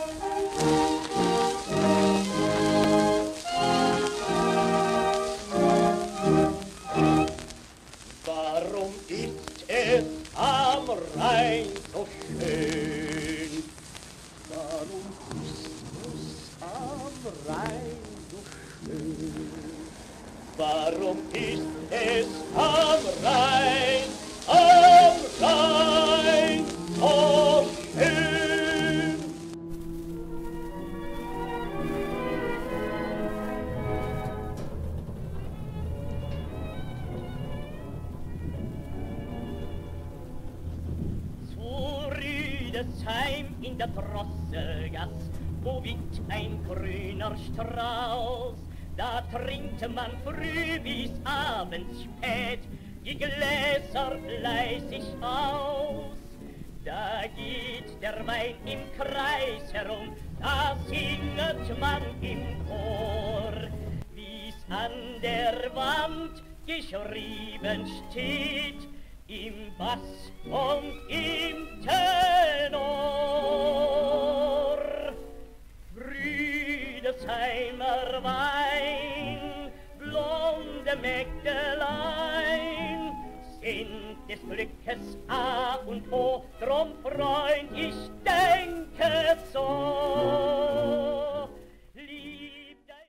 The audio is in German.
Warum ist es am Rhein so schön? Warum ist es am Rhein so schön? Warum ist es am Rhein so schön? Zu Rüdesheim in der Drosselgass, wo wiegt ein grüner Strauß, da trinkt man früh bis abends spät die Gläser fleißig aus. Da geht der Wein im Kreis herum, da singet man im Chor, wie's an der Wand geschrieben steht, im Bass und im Tenor. Rüdesheimer Wein, blonde Mägdelein, sind des Glückes A und O, drum Freund, ich denke so. Lieb dein